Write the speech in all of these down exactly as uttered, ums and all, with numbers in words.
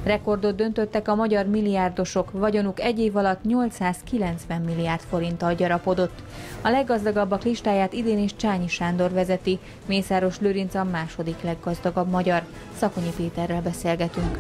Rekordot döntöttek a magyar milliárdosok, vagyonuk egy év alatt nyolcszázkilencven milliárd forinttal gyarapodott. A leggazdagabbak listáját idén is Csányi Sándor vezeti, Mészáros Lőrinc a második leggazdagabb magyar. Szakonyi Péterrel beszélgetünk.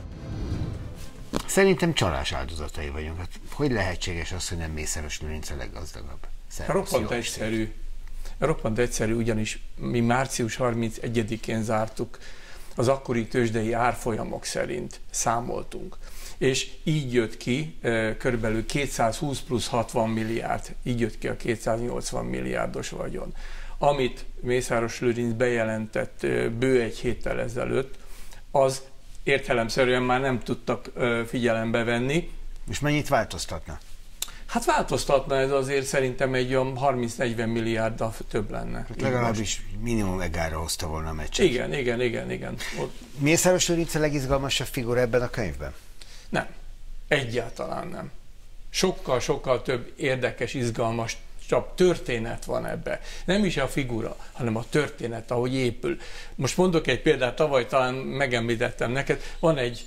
Szerintem csalás áldozatai vagyunk. Hát, hogy lehetséges az, hogy nem Mészáros Lőrinc a leggazdagabb? Szervusz, roppant egyszerű. Roppant egyszerű, ugyanis mi március harmincegyedikén zártuk, az akkori tőzsdei árfolyamok szerint számoltunk. És így jött ki körülbelül kétszázhúsz plusz hatvan milliárd, így jött ki a kétszáznyolcvan milliárdos vagyon. Amit Mészáros Lőrinc bejelentett bő egy héttel ezelőtt, az értelemszerűen már nem tudtak figyelembe venni. És mennyit változtatna? Hát változtatna, ez azért szerintem egy olyan harminc-negyven milliárddal több lenne. Hát legalábbis minimum egára hozta volna a meccset. Igen, igen, igen, igen. Ott... Mészáros Lőrinc a legizgalmasabb figura ebben a könyvben? Nem. Egyáltalán nem. Sokkal, sokkal több érdekes, izgalmas csak történet van ebbe. Nem is a figura, hanem a történet, ahogy épül. Most mondok egy példát, tavaly talán megemlítettem neked, van egy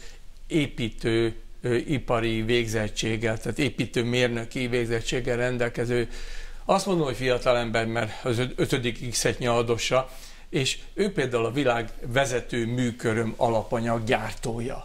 építő ipari végzettséggel, tehát építőmérnöki végzettséggel rendelkező, azt mondom, hogy fiatalember, mert az ötödik X-et nyaldossa, és ő például a világ vezető műköröm alapanyag gyártója.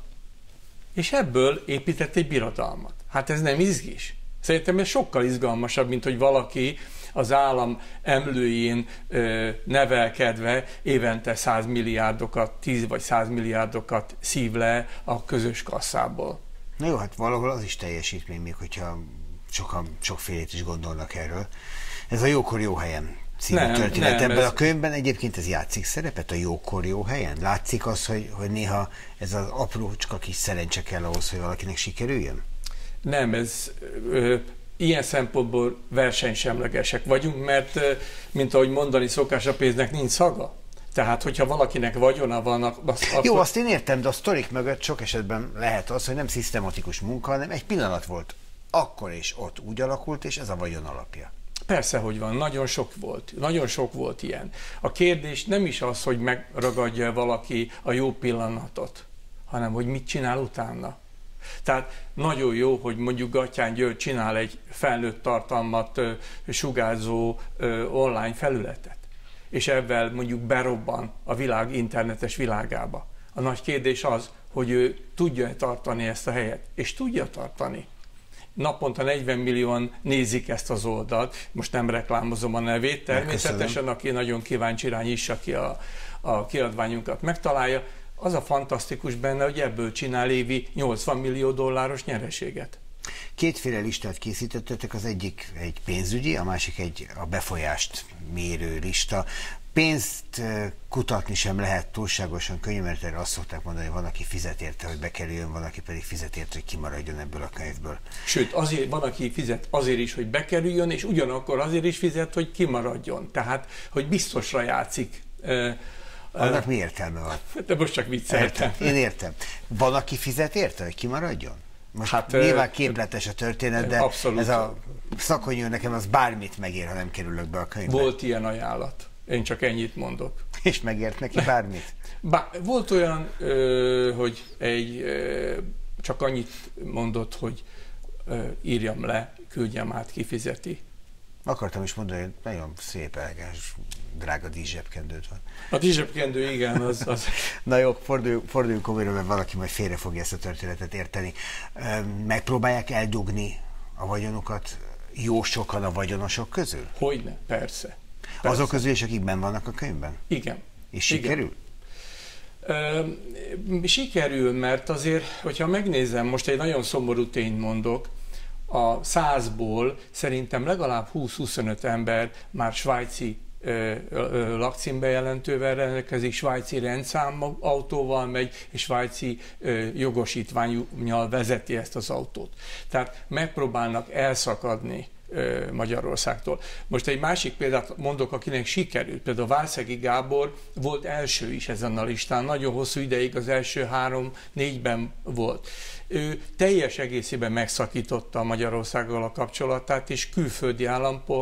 És ebből épített egy birodalmat. Hát ez nem izgis. Szerintem ez sokkal izgalmasabb, mint hogy valaki az állam emlőjén ö, nevelkedve évente száz milliárdokat, tíz vagy száz milliárdokat szív le a közös kasszából. Na jó, hát valahol az is teljesítmény, még hogyha sokan sokfélét is gondolnak erről. Ez a Jókor jó helyen című nem, történet. Nem, ebben ez... a könyvben egyébként ez játszik szerepet, a Jókor jó helyen? Látszik az, hogy, hogy néha ez az aprócska kis szerencse kell ahhoz, hogy valakinek sikerüljön? Nem, ez ö, ilyen szempontból versenysemlegesek vagyunk, mert mint ahogy mondani szokás, a pénznek nincs szaga. Tehát, hogyha valakinek vagyona van, az, akkor... Jó, azt én értem, de a sztorik mögött sok esetben lehet az, hogy nem szisztematikus munka, hanem egy pillanat volt. Akkor és ott úgy alakult, és ez a vagyon alapja. Persze, hogy van. Nagyon sok volt. Nagyon sok volt ilyen. A kérdés nem is az, hogy megragadja valaki a jó pillanatot, hanem hogy mit csinál utána. Tehát nagyon jó, hogy mondjuk Gattyán György csinál egy felnőtt tartalmat ö, sugárzó ö, online felületet, és ebben mondjuk berobban a világ internetes világába. A nagy kérdés az, hogy ő tudja-e tartani ezt a helyet, és tudja tartani. Naponta negyven millióan nézik ezt az oldalt, most nem reklámozom a nevét, természetesen aki nagyon kíváncsi rá, nyissa ki a, a kiadványunkat, megtalálja. Az a fantasztikus benne, hogy ebből csinál évi nyolcvan millió dolláros nyereséget. Kétféle listát készítettetek, az egyik egy pénzügyi, a másik egy a befolyást mérő lista. Pénzt kutatni sem lehet túlságosan könnyű, mert erre azt szokták mondani, hogy van, aki fizet érte, hogy bekerüljön, van, aki pedig fizet érte, hogy kimaradjon ebből a könyvből. Sőt, azért van, aki fizet azért is, hogy bekerüljön, és ugyanakkor azért is fizet, hogy kimaradjon. Tehát, hogy biztosra játszik. Annak mi értelme van? De most csak vicceltem. Én értem. Van, aki fizet érte, hogy kimaradjon? Most hát, nyilván képletes a történet, de abszolút. Ez a Szakonyő nekem az bármit megér, ha nem kerülök be a könyvbe. Volt ilyen ajánlat. Én csak ennyit mondok. És megért neki bármit? Bár, volt olyan, ö, hogy egy ö, csak annyit mondott, hogy ö, írjam le, küldjem át, kifizeti. Akartam is mondani, hogy nagyon szép, elegáns, drága díszsebkendőd van. A díszsebkendő, igen, az... az... Na jó, forduljunk, forduljunk komolyra, mert valaki majd félre fogja ezt a történetet érteni. Megpróbálják eldugni a vagyonukat jó sokan a vagyonosok közül? Hogyne, persze. persze. Azok közül is, akik benn vannak a könyvben? Igen. És sikerül? Igen. Ö, sikerül, mert azért, hogyha megnézem, most egy nagyon szomorú tényt mondok, a százból szerintem legalább húsz-huszonöt ember már svájci ö, ö, lakcímbejelentővel rendelkezik, svájci rendszám autóval megy, és svájci ö, jogosítvánnyal vezeti ezt az autót. Tehát megpróbálnak elszakadni ö, Magyarországtól. Most egy másik példát mondok, akinek sikerült. Például Válszegi Gábor volt első is ezen a listán, nagyon hosszú ideig az első három-négyben volt. Ő teljes egészében megszakította Magyarországgal a kapcsolatát, és külföldi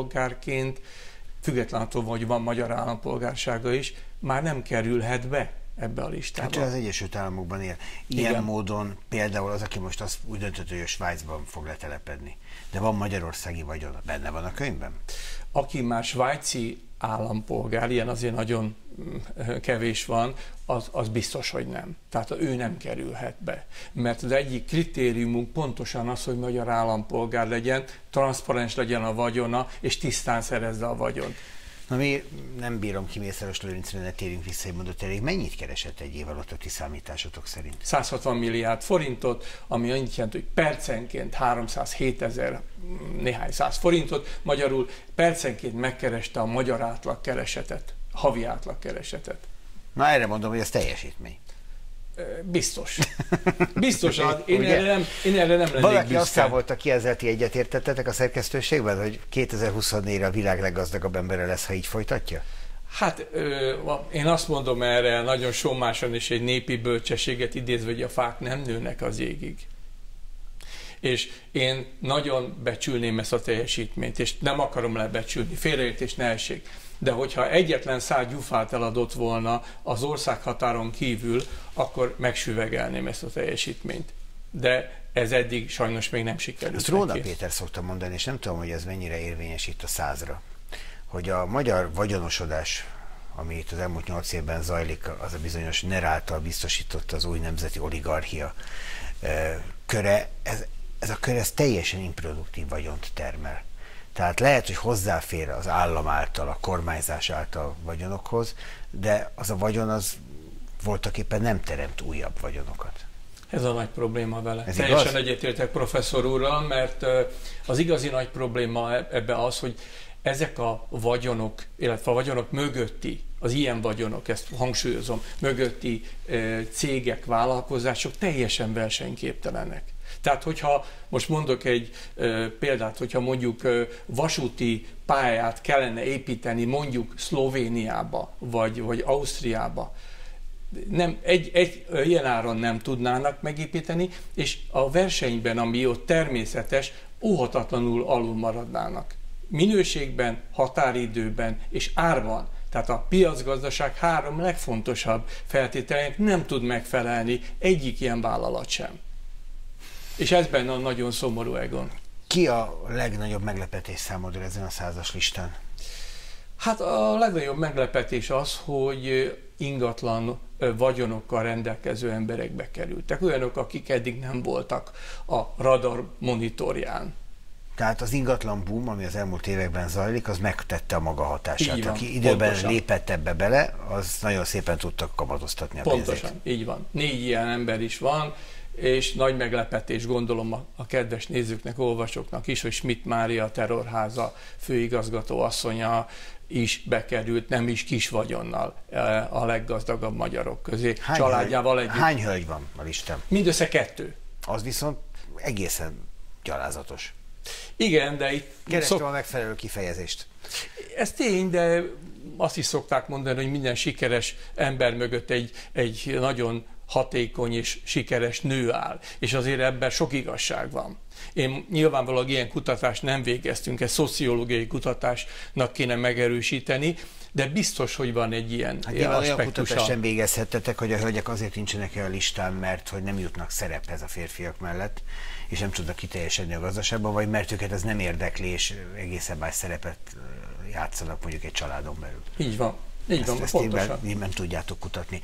állampolgárként, függetlenül attól, hogy van magyar állampolgársága is, már nem kerülhet be. ebbe a listába. Hát ő az Egyesült Államokban él. Ilyen Igen. módon például az, aki most azt úgy döntött, hogy a Svájcban fog letelepedni. De van magyarországi vagyona. Benne van a könyvben? Aki már svájci állampolgár, ilyen azért nagyon kevés van, az, az biztos, hogy nem. Tehát ő nem kerülhet be. Mert az egyik kritériumunk pontosan az, hogy magyar állampolgár legyen, transzparens legyen a vagyona, és tisztán szerezze a vagyont. Na mi nem bírom ki Mészáros Lőrincre, ne térjünk vissza, hogy mondott elég. Mennyit keresett egy év alatt a ti számításotok szerint? száz hatvan milliárd forintot, ami annyit jelent, hogy percenként háromszázhétezer néhány száz forintot, magyarul percenként megkereste a magyar átlagkeresetet, havi átlagkeresetet. Na erre mondom, hogy ez teljesítmény. Biztos. Biztos, én erre nem, én erre nem lennék Valaki büszke. azt számolta ki, ezzel ti egyetértettetek a szerkesztőségben, hogy kétezer-huszonnégyre a világ leggazdagabb embere lesz, ha így folytatja? Hát én azt mondom erre nagyon sommásan és egy népi bölcsességet idézve, hogy a fák nem nőnek az égig. És én nagyon becsülném ezt a teljesítményt, és nem akarom lebecsülni, félreértés ne essék. De hogyha egyetlen száz gyufát eladott volna az országhatáron kívül, akkor megsüvegelném ezt a teljesítményt. De ez eddig sajnos még nem sikerült. Ezt Róna Péter szokta mondani, és nem tudom, hogy ez mennyire érvényes itt a százra, hogy a magyar vagyonosodás, ami itt az elmúlt nyolc évben zajlik, az a bizonyos NER által biztosított az új nemzeti oligarchia köre, ez, ez a kör ez teljesen improduktív vagyont termel. Tehát lehet, hogy hozzáfér az állam által, a kormányzás által vagyonokhoz, de az a vagyon az voltaképpen nem teremt újabb vagyonokat. Ez a nagy probléma vele. Ez Teljesen igaz? egyetértek professzor úrral, mert az igazi nagy probléma ebben az, hogy ezek a vagyonok, illetve a vagyonok mögötti, az ilyen vagyonok, ezt hangsúlyozom, mögötti cégek, vállalkozások teljesen versenyképtelenek. Tehát, hogyha most mondok egy ö, példát, hogyha mondjuk ö, vasúti pályát kellene építeni mondjuk Szlovéniába, vagy, vagy Ausztriába, nem, egy, egy ilyen áron nem tudnának megépíteni, és a versenyben, ami ott természetes, óhatatlanul alul maradnának. Minőségben, határidőben és árban. Tehát a piacgazdaság három legfontosabb feltételének nem tud megfelelni egyik ilyen vállalat sem. És ez benne a nagyon szomorú, Egon. Ki a legnagyobb meglepetés számodra ezen a százas listán? Hát a legnagyobb meglepetés az, hogy ingatlan vagyonokkal rendelkező emberekbe kerültek. Olyanok, akik eddig nem voltak a radar monitorján. Tehát az ingatlan boom, ami az elmúlt években zajlik, az megtette a maga hatását. Így van, Aki időben pontosan. lépett ebbe bele, az nagyon szépen tudta kamatoztatni a pénzét. Pontosan, így van. Négy ilyen ember is van, és nagy meglepetés gondolom a, a kedves nézőknek, olvasóknak is, hogy Schmidt Mária terrorháza főigazgató asszonya is bekerült, nem is kis vagyonnal a leggazdagabb magyarok közé, Hány családjával hölgy, együtt. Hány hölgy van a listán? Mindössze kettő. Az viszont egészen gyalázatos. Igen, de itt... Kerestem szok... a megfelelő kifejezést. Ez tény, de azt is szokták mondani, hogy minden sikeres ember mögött egy, egy nagyon hatékony és sikeres nő áll. És azért ebben sok igazság van. Én nyilvánvalóan ilyen kutatást nem végeztünk, ezt szociológiai kutatásnak kéne megerősíteni, de biztos, hogy van egy ilyen hát nyilván olyan aspektusa. kutatást sem végezhettetek, hogy a hölgyek azért nincsenek el a listán, mert hogy nem jutnak szerephez a férfiak mellett, és nem tudnak kiteljesedni a gazdaságban, vagy mert őket ez nem érdekli, és egészen más szerepet játszanak mondjuk egy családon belül. Így van. Így van, ezt, pontosan. Ezt nem, nem tudjátok kutatni.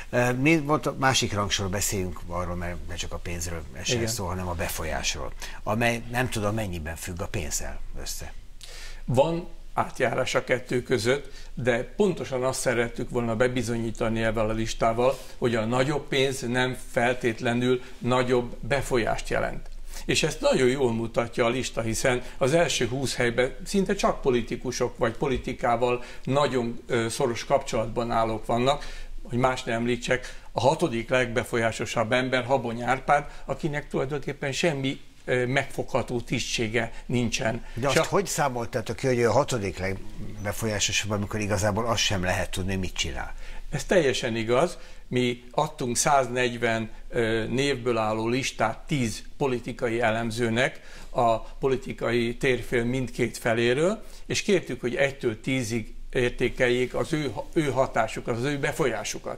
Mi volt a másik rangsorról beszéljünk arról, mert ne csak a pénzről essen szó, hanem a befolyásról, amely nem tudom mennyiben függ a pénzzel össze. Van átjárás a kettő között, de pontosan azt szerettük volna bebizonyítani ezzel a listával, hogy a nagyobb pénz nem feltétlenül nagyobb befolyást jelent. És ezt nagyon jól mutatja a lista, hiszen az első húsz helyben szinte csak politikusok vagy politikával nagyon szoros kapcsolatban állók vannak, hogy más nem említsek, a hatodik legbefolyásosabb ember Habony Árpád, akinek tulajdonképpen semmi megfogható tisztsége nincsen. De azt a... hogy számoltátok ki, hogy a hatodik legbefolyásosabb, amikor igazából azt sem lehet tudni, mit csinál? Ez teljesen igaz. Mi adtunk száznegyven névből álló listát tíz politikai elemzőnek a politikai térfél mindkét feléről, és kértük, hogy egytől tízig értékeljék az ő, ő hatásukat, az ő befolyásukat.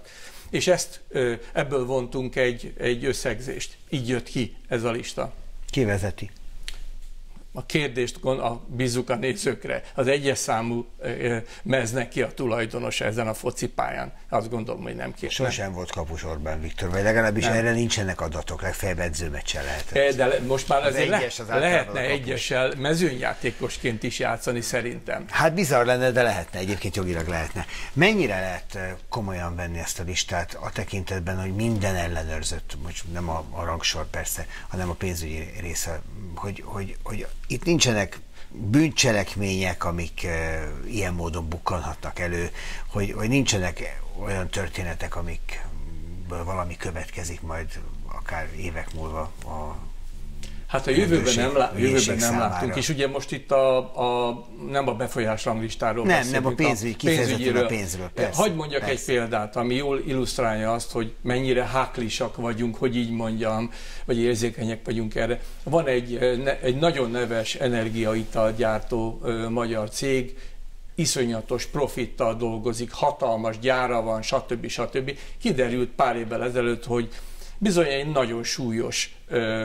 És ezt ebből vontunk egy, egy összegzést. Így jött ki ez a lista. Ki vezeti? A kérdést a, bízzuk a nézőkre. Az egyes számú meznek ki a tulajdonos ezen a focipályán. Azt gondolom, hogy nem kéne. Sosem volt kapus Orbán Viktor, vagy legalábbis nem. Erre nincsenek adatok, legfeljebb edzőmeccsen lehetett. De most már azért le, az lehetne egyessel mezőnyjátékosként is játszani szerintem. Hát bizarr lenne, de lehetne, egyébként jogilag lehetne. Mennyire lehet komolyan venni ezt a listát a tekintetben, hogy minden ellenőrzött, most nem a, a rangsor persze, hanem a pénzügyi része, hogy, hogy, hogy itt nincsenek bűncselekmények, amik e, ilyen módon bukkanhatnak elő, hogy, hogy nincsenek olyan történetek, amikből valami következik majd akár évek múlva a Hát a jövőben nem, lá, jövőben nem láttunk, és ugye most itt a, a, nem a befolyásranglistáról nem, beszélünk, nem a pénzügy, pénzügyiről. A pénzről, persze, Hagy mondjak persze. egy példát, ami jól illusztrálja azt, hogy mennyire háklisak vagyunk, hogy így mondjam, vagy érzékenyek vagyunk erre. Van egy, egy nagyon neves energiaitalgyártó magyar cég, iszonyatos profittal dolgozik, hatalmas gyára van, stb. stb. Kiderült pár évvel ezelőtt, hogy bizony egy nagyon súlyos ö,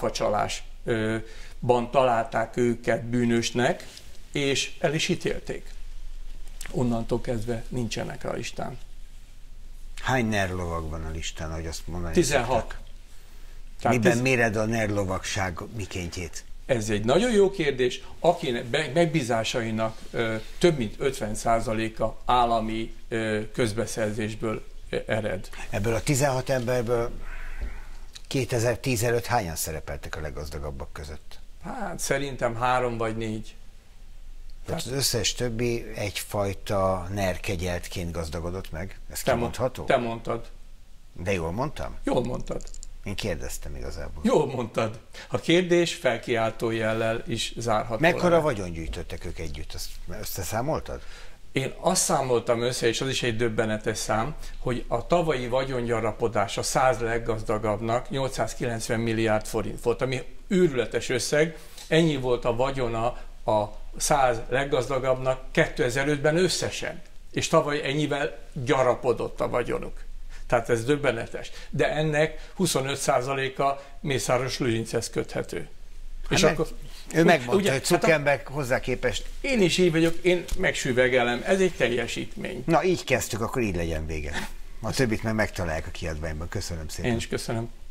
áfacsalásban találták őket bűnösnek, és el is ítélték. Onnantól kezdve nincsenek a listán. Hány nerlovag van a listán, ahogy azt mondani? tizenhat. Miben tiz... méred a nerlovagság mikéntjét? Ez egy nagyon jó kérdés. Aki megbízásainak ö, több mint ötven százaléka állami ö, közbeszerzésből ö, ered. Ebből a tizenhat emberből kétezer-tíz előtt hányan szerepeltek a leggazdagabbak között? Hát szerintem három vagy négy. Tehát az összes többi egyfajta nerkegyeltként gazdagodott meg? Ez kimondható? Te mondtad. De jól mondtam? Jól mondtad. Én kérdeztem igazából. Jól mondtad. A kérdés felkiáltó jellel is zárható. Mekkora vagyon gyűjtöttek ők együtt? Azt összeszámoltad? Én azt számoltam össze, és az is egy döbbenetes szám, hogy a tavalyi vagyongyarapodás a száz leggazdagabbnak nyolcszázkilencven milliárd forint volt, ami őrületes összeg. Ennyi volt a vagyona a száz leggazdagabbnak kétezer-ötben összesen. És tavaly ennyivel gyarapodott a vagyonuk. Tehát ez döbbenetes. De ennek huszonöt százaléka Mészáros Lőrinchez köthető. Hát és meg, akkor, ő megmondta, ugye, hogy Zuckerberg hát hozzá képest... Én is így vagyok, én megsüvegelem, ez egy teljesítmény. Na így kezdtük, akkor így legyen vége. A többit meg megtalálják a kiadványban. Köszönöm szépen. Én is köszönöm.